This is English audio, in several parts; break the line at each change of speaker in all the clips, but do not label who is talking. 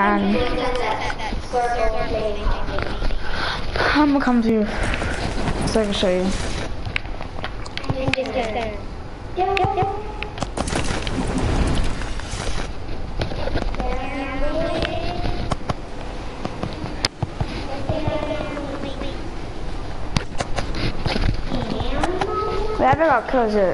and I'm gonna come to you so I can show you. We haven't got kills yet.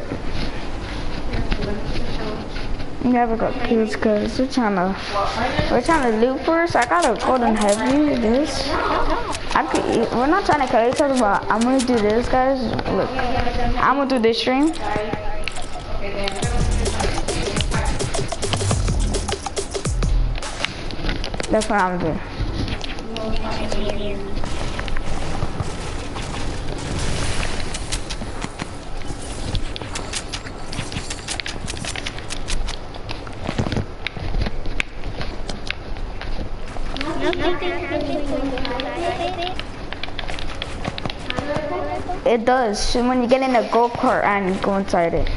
We haven't got kills because we're trying to loot first. I got a golden heavy. This. We're not trying to kill each other, but I'm gonna do this, guys. Look, I'm gonna do this stream. That's what I'm doing. It does. So when you get in a go-kart and go inside it.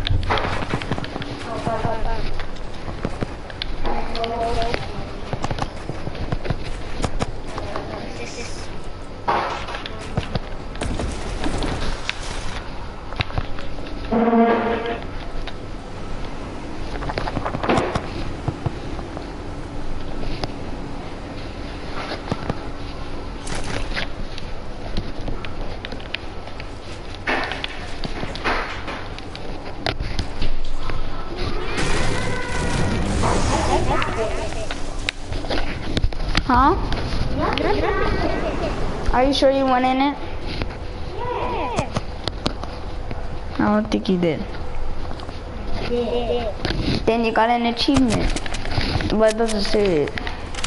Huh? Are you sure you went in it?
Yeah.
I don't think you did.
Yeah.
Then you got an achievement. But it doesn't say it.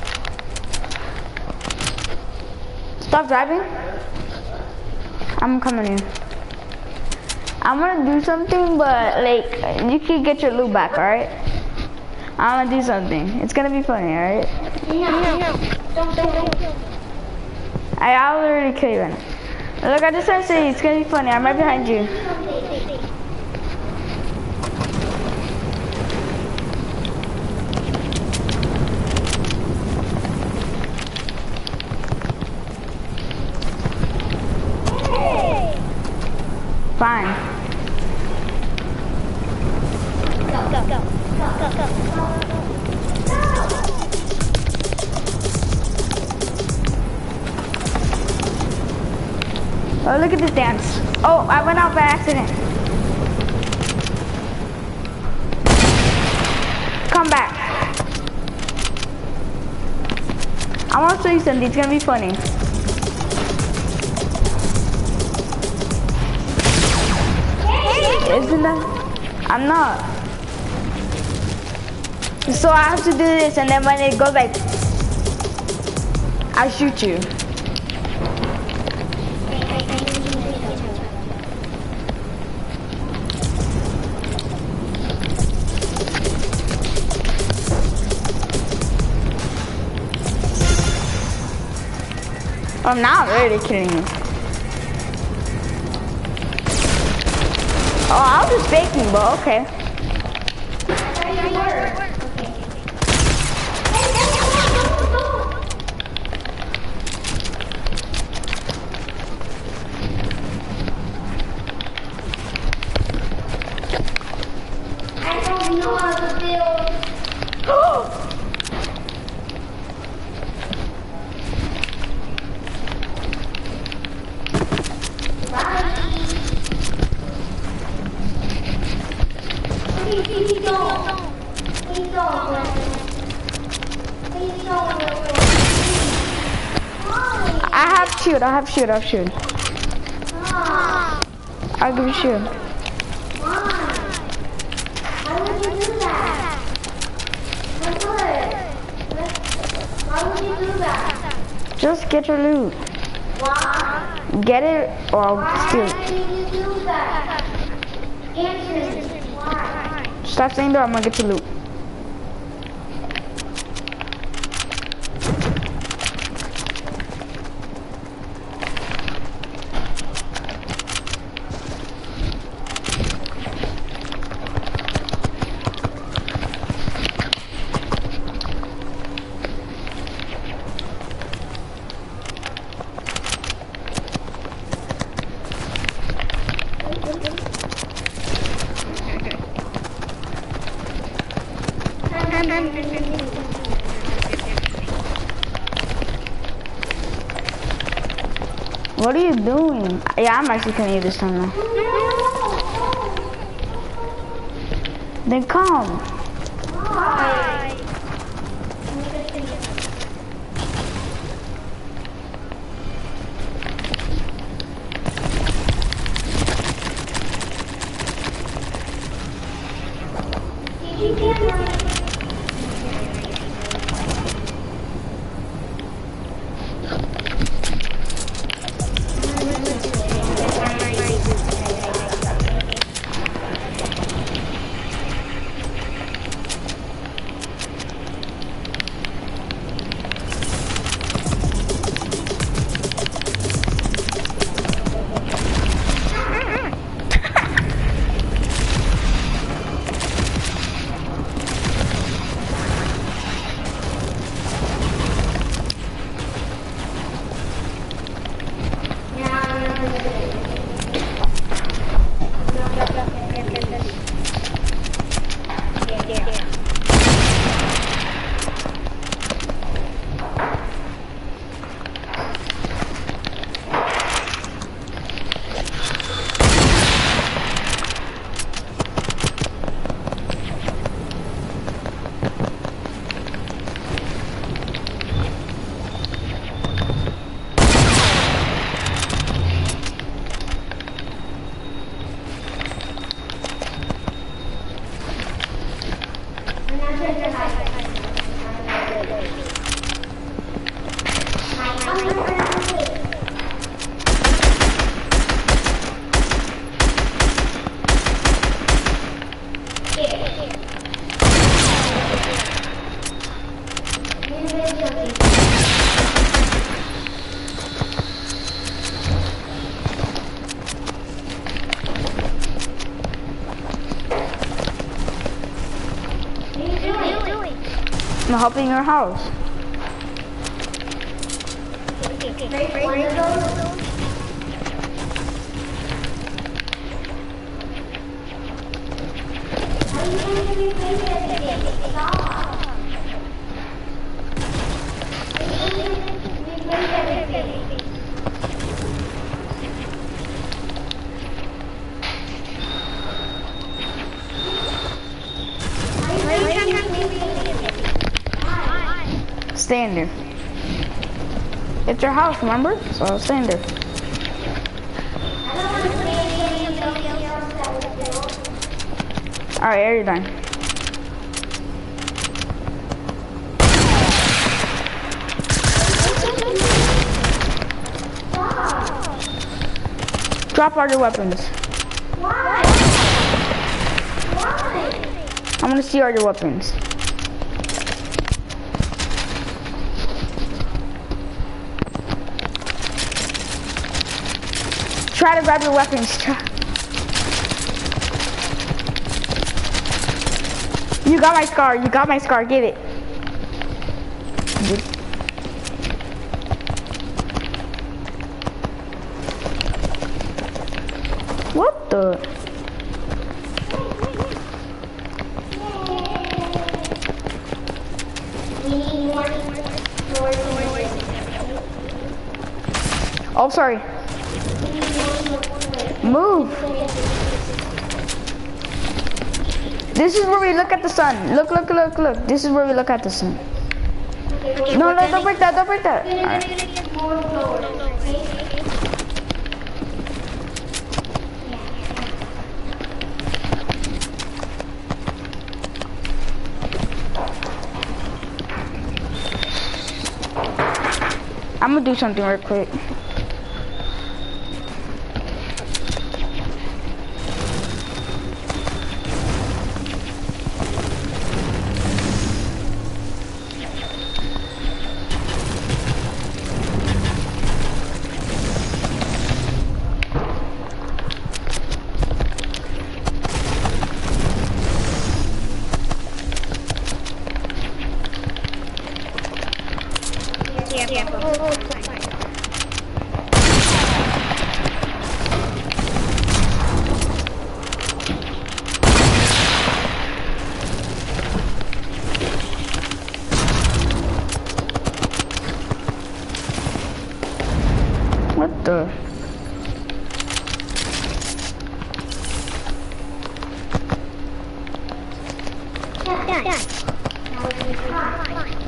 Stop driving. I'm coming in. I'm gonna do something, but like, you can get your loot back, alright? I'm gonna do something. It's gonna be funny, alright? I'll already kill you. Look, I just want to say it's gonna be funny. I'm right behind you. Fine.
Go.
Oh, look at this dance. Oh, I went out by accident. Come back. I want to show you something. It's gonna be funny. Isn't that? I'm not. So I have to do this, and then when it goes like, I shoot you. Oh, now I'm really kidding you. Oh, I was just faking, but okay.
I don't know how to build. Please don't.
I have shield. I'll give you shield.
Why would you do that? Why would you do that?
Just get your loot.
Why?
Get it or I'll steal it.
Why did you do that? Answer me. Why?
Stop saying that, I'm gonna get your loot. What are you doing? Yeah, I'm actually gonna eat this time now. Then come.
Why? Did you get one?
I'm helping your house. Stay in there. It's your house, remember? So I'll stay in there. Alright, are you done? Drop all your weapons.
Why? Why?
I'm gonna see all your weapons. Try to grab your weapons. You got my scar. You got my scar. Get it. What the? Oh, sorry. Move. This is where we look at the sun. Look, look, look, look. This is where we look at the sun. No, no, don't break that. Don't break that. All right. I'm gonna do something real quick. What the?
Done. Now we're going to try.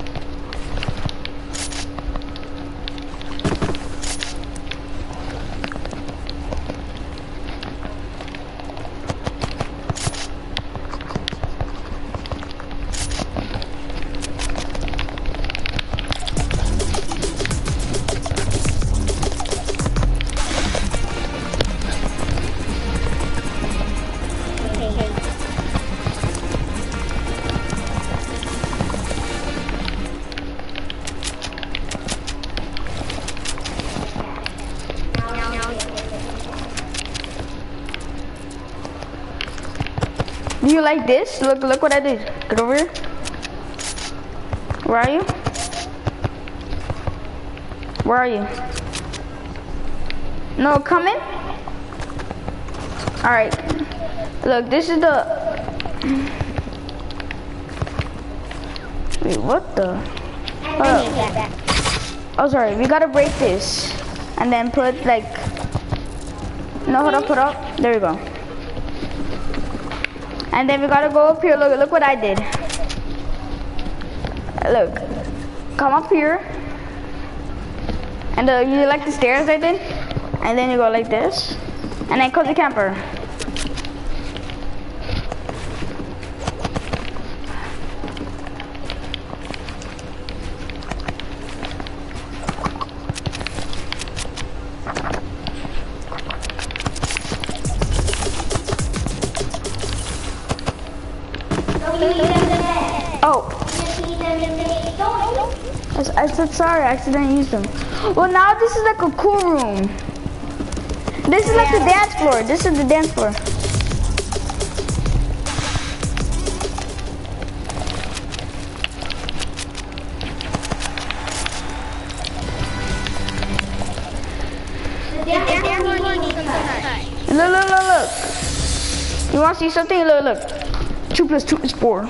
Do you like this? Look what I did. Get over here. Where are you? Where are you? No, come in. All right. Look, this is the. Wait, what the? Oh, sorry. We gotta break this, and then put like. No, hold up, put up. There we go. And then we gotta go up here. Look what I did. Look, come up here. And you like the stairs I did? And then you go like this. And then cozy camper. Oh. I said sorry, I accidentally used them. Well, now this is like a cool room. This is like the dance floor. This is the dance floor. Look. You want to see something? Look. 2 + 2 is 4.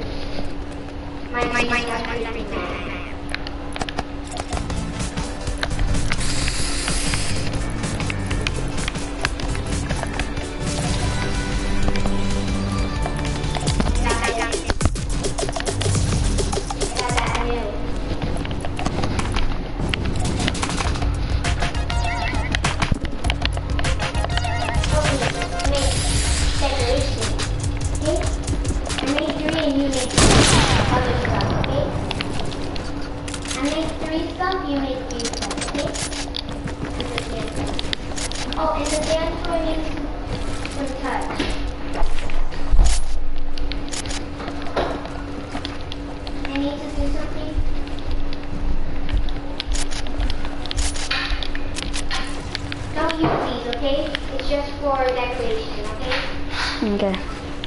Okay.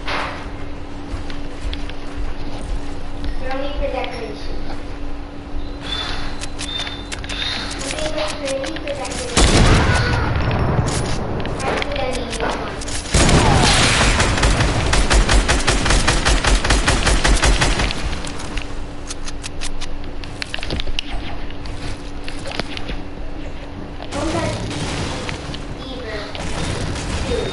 Only for decoration. Okay, wait, ready for decoration. Accidentally used one. Don't touch either. Two.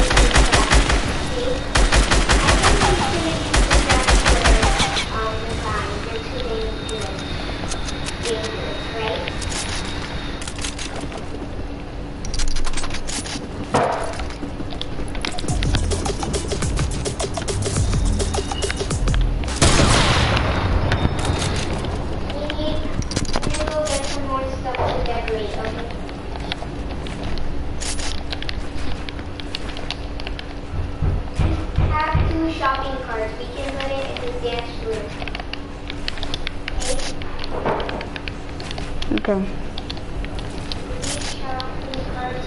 Shopping carts. We can put it in the dance room.
Okay.
Shopping carts.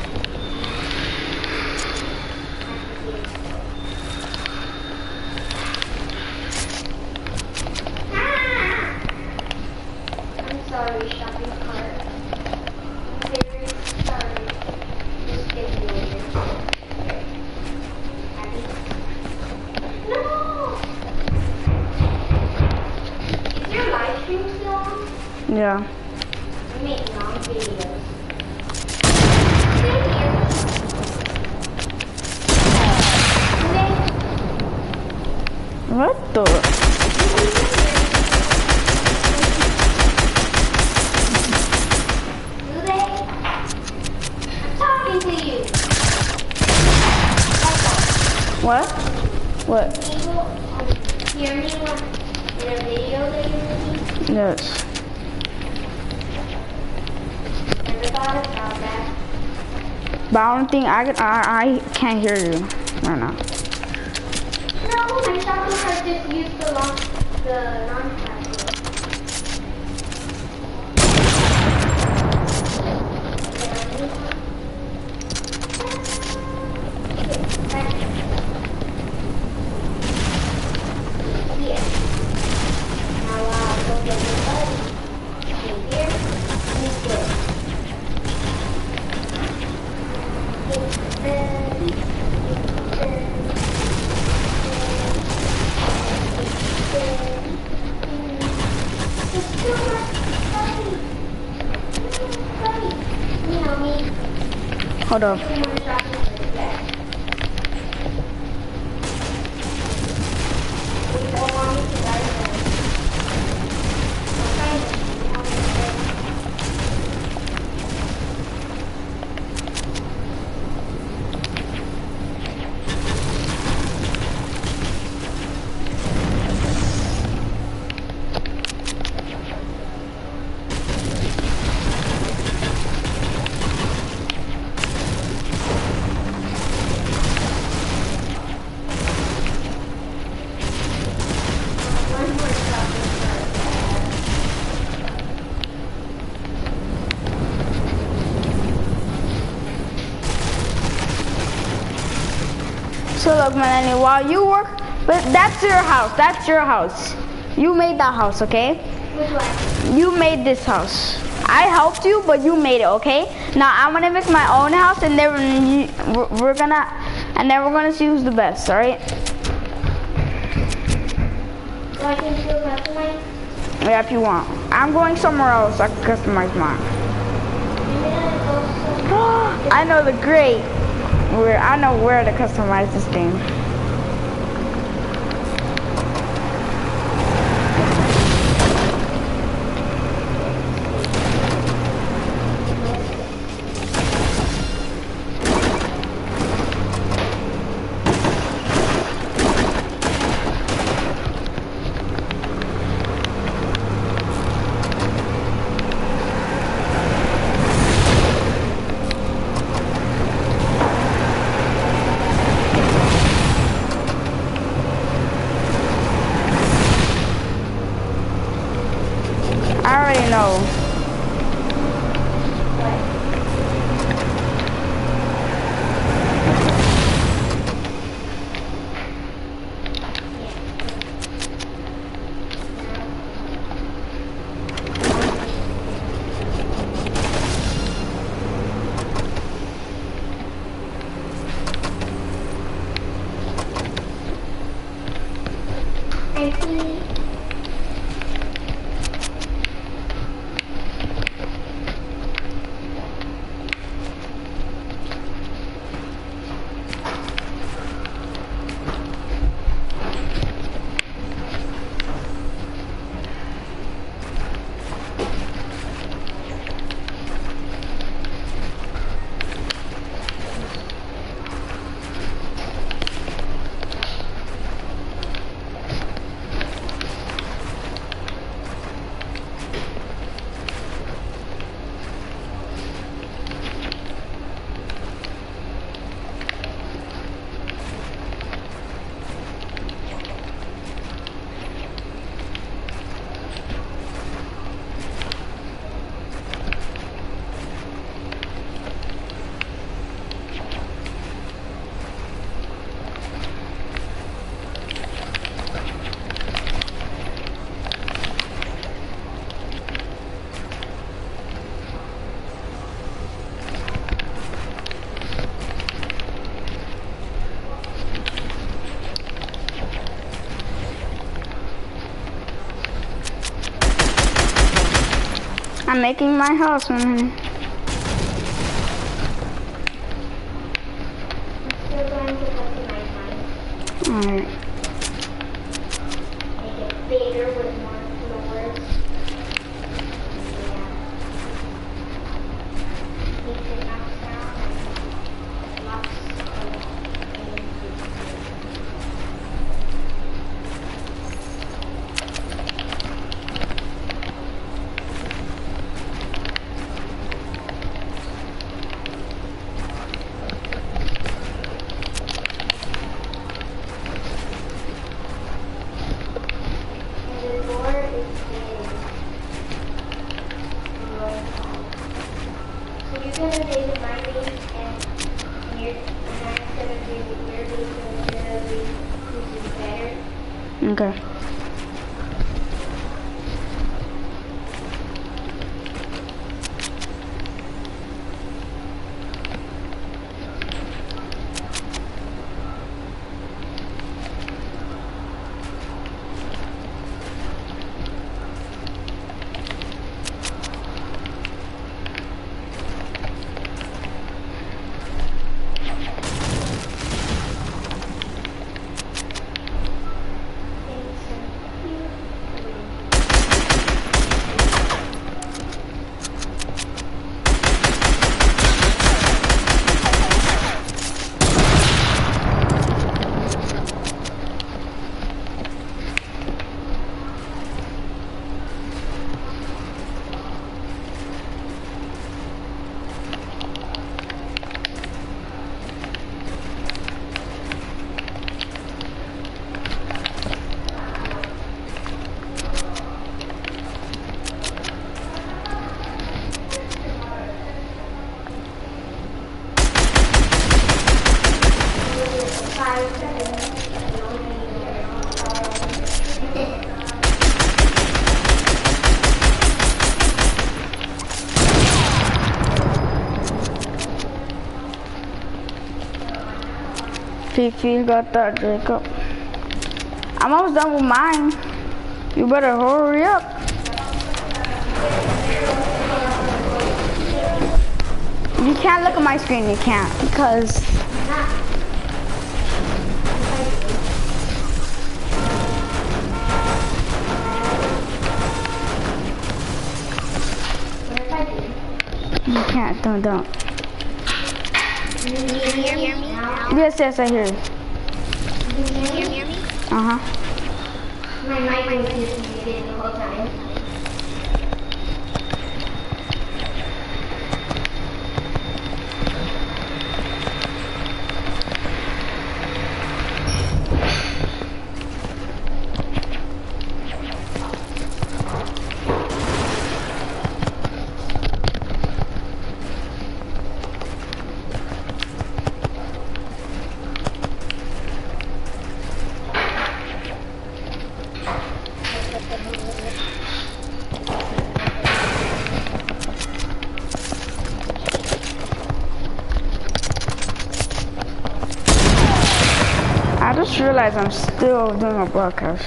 I'm sorry, shopping cart. I'm very sorry. Just getting over. No! Is your live stream still on?
Yeah.
We make long videos.
What the?
Do they? I'm talking to you.
What? What?
People hear me in a video that you're making.
Yes.
Never thought about that.
But I don't think I can't hear you right now.
No, my shopping cart just used the launch pad. Here. Now I'll go get your buddy. Here. And here.
Hold up. So look, Melanie, while you work, but that's your house. That's your house. You made that house, okay?
Which one?
You made this house. I helped you, but you made it, okay? Now I'm gonna make my own house, and then we're gonna see who's the best. All right?
So I can still customize?
Yeah, if you want. I'm going somewhere else. I can customize mine. I know the great. I know where to customize this thing. I already know.
I see. I'm making my house, man.
Alright.
Make it bigger with more floors. Yeah. Make it knock down and lots of
Okay. Fifi got that, Jacob. I'm almost done with mine. You better hurry up. You can't look at my screen, you can't, because you can't, don't.
Can you hear me now?
Yes, I hear you.
Can you hear me?
Uh-huh.
My mic was muted the whole time.
I just realized I'm still doing a broadcast.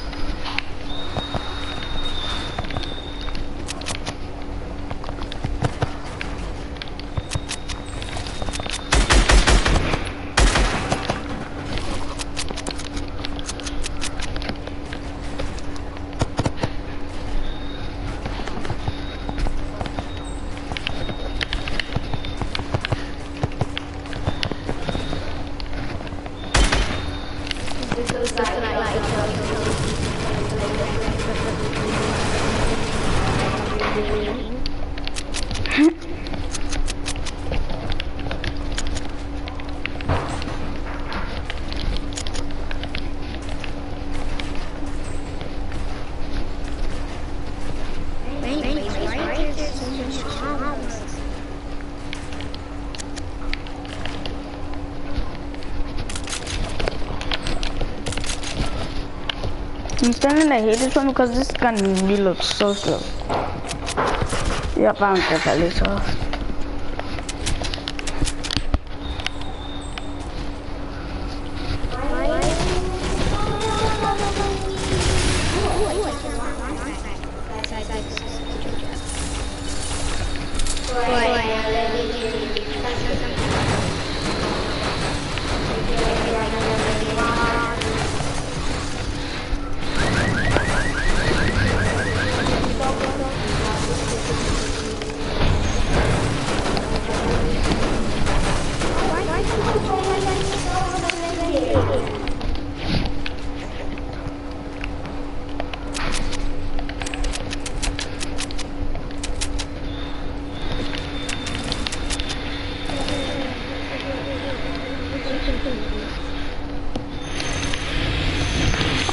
I'm starting to hate this one because this gun really looks so slow. Yep, I don't get that laser off.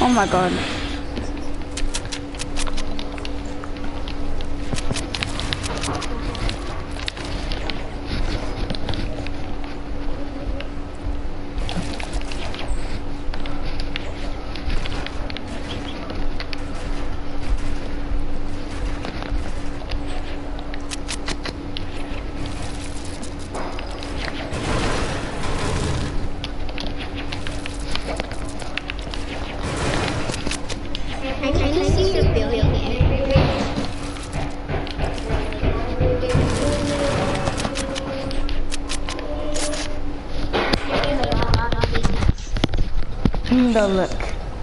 my god.
I can see your building it.
The look.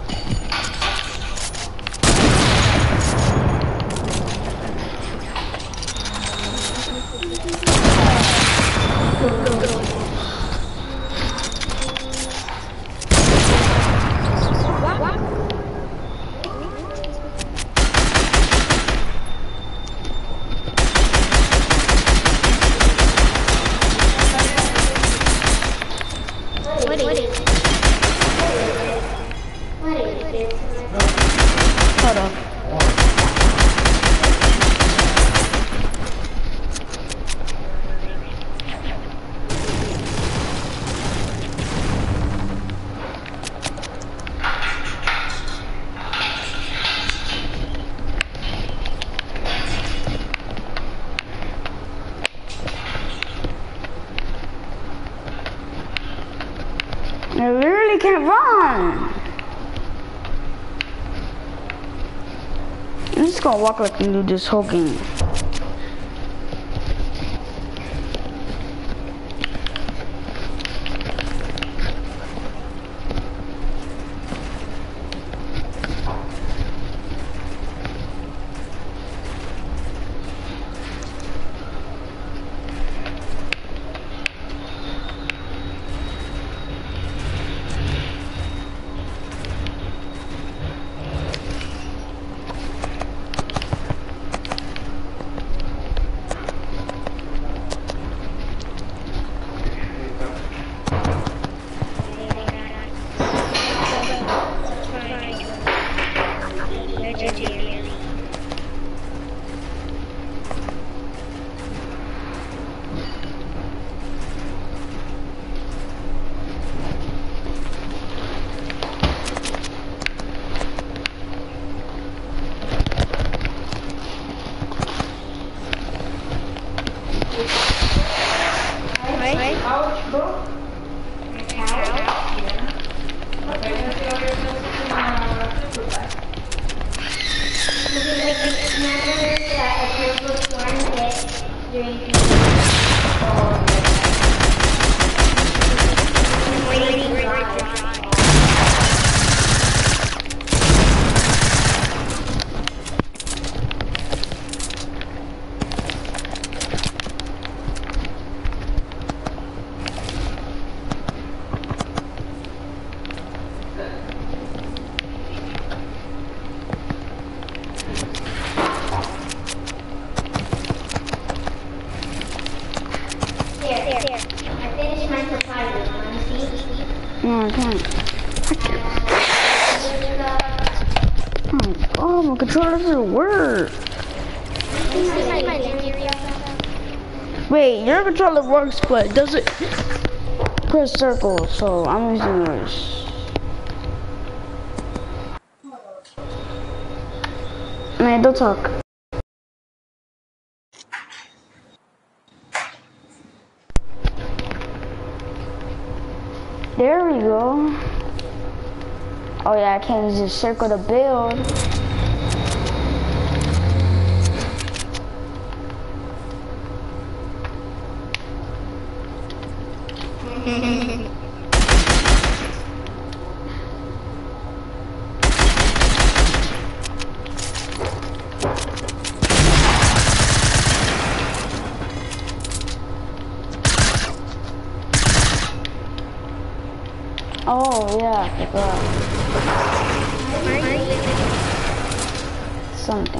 What is it?
Hold up. I literally can't run. I'm just gonna walk like you do this whole game. No, I can't. Oh, my controller doesn't work. Wait, your controller works, but it doesn't press circle, so I'm using yours. Man, don't talk. There we go. Oh yeah, I can't use this circle to build. Oh yeah, I forgot. Something.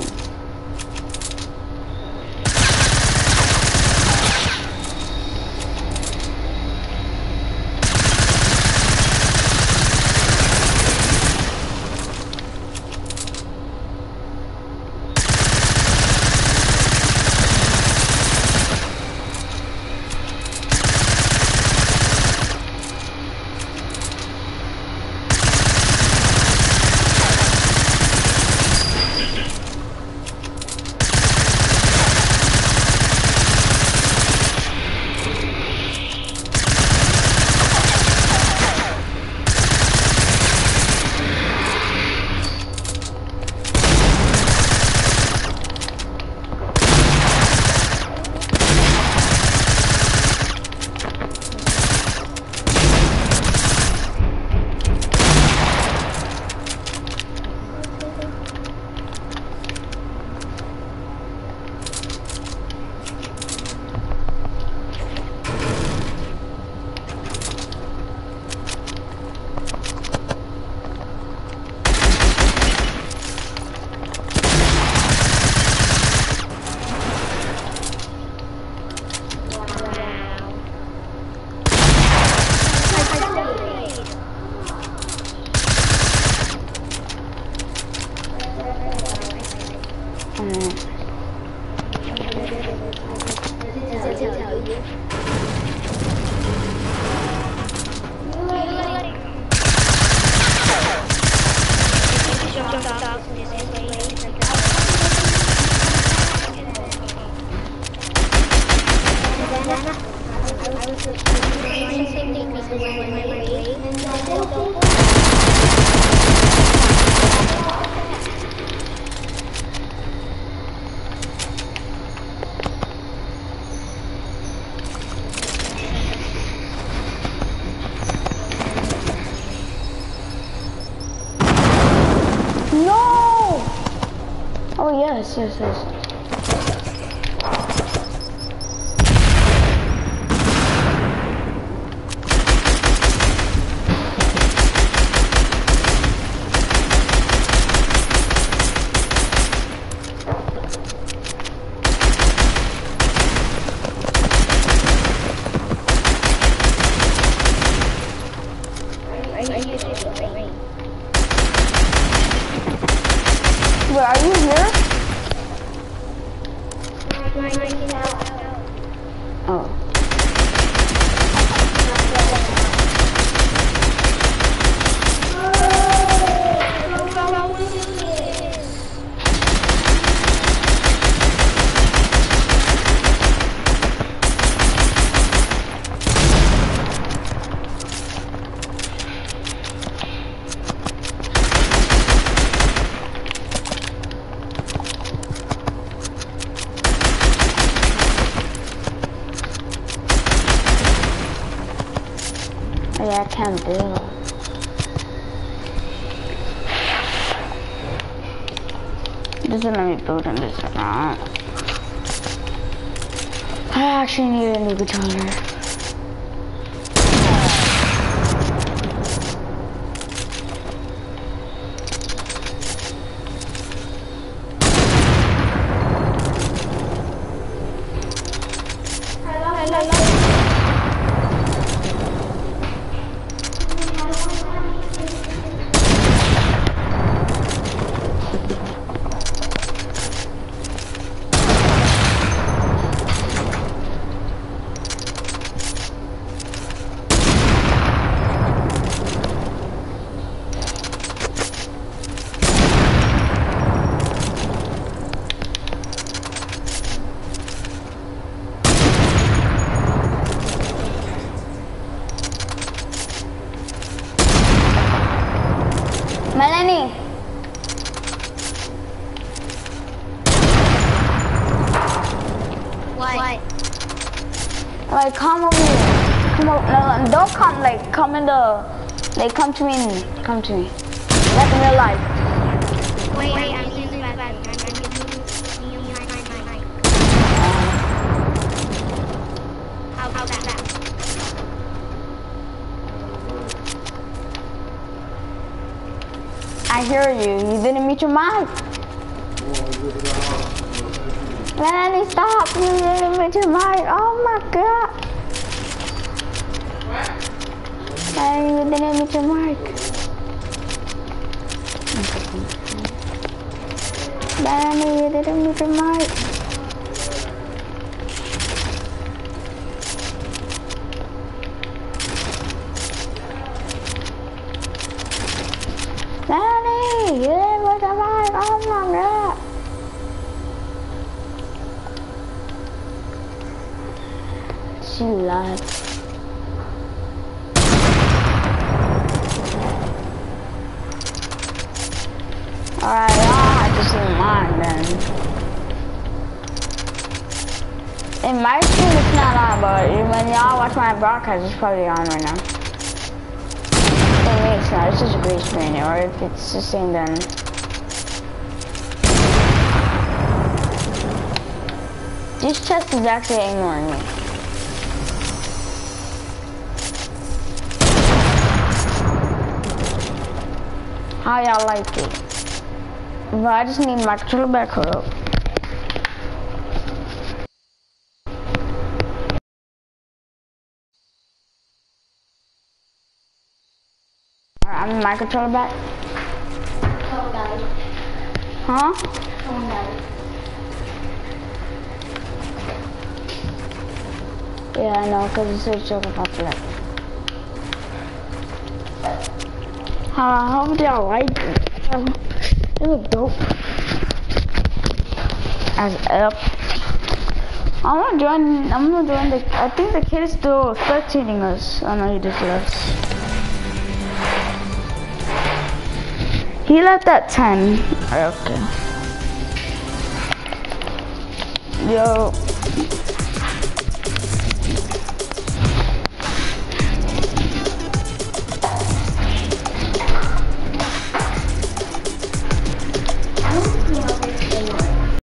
Yes, yes, yes. Wait, are you here? Oh. Yeah, I can't build. Doesn't let me build in this account. I actually need a new controller. Melanie!
What?
Like, come over here. Come over. No, don't come. Like, come in the. Like, come to me. Come to me. Like in real life.
Wait, I'm in the bathroom. How's that?
I hear you. You didn't meet your mic. Melanie, stop. You didn't meet your mic. Oh my god. Melanie, you didn't meet your mic. Melanie, you didn't meet your mic. Melanie, you didn't meet your mic. Oh my god. She lied. Alright, y'all just see mine then. In my stream it's not on, but when y'all watch my broadcast it's probably on right now. For me it's not, it's just a green screen, or if it's the same then. This chest is actually ignoring me. How y'all like it? But I just need my controller back. Hold up. Alright, I'm in my controller back.
Someone died.
Huh?
Someone died.
Yeah, I know, because it's a joke about that. I hope y'all like it. It look dope. As up. I'm gonna join the, I think the kid is still spectating us. I know he just left. He left at 10. Okay. Yo.